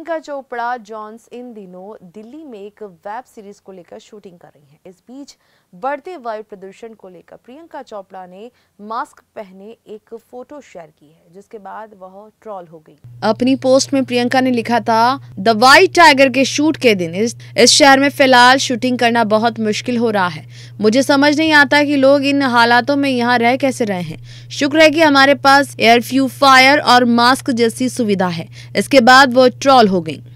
Priyanka Chopra Johns इन दिनों दिल्ली में एक वेब सीरीज को लेकर शूटिंग कर रही हैं। इस बीच बढ़ते वायु प्रदूषण को लेकर प्रियंका चोपड़ा ने मास्क पहने एक फोटो शेयर की है, जिसके बाद वह ट्रोल हो गई। अपनी पोस्ट में प्रियंका ने लिखा था, द वाइट टाइगर के शूट के दिन इस शहर में फिलहाल शूटिंग करना बहुत मुश्किल हो रहा है। मुझे समझ नहीं आता कि लोग इन हालातों में यहाँ रह कैसे रहे हैं। शुक्र है कि हमारे पास एयर प्यूरिफायर और मास्क जैसी सुविधा है। इसके बाद वो ट्रोल हो गई।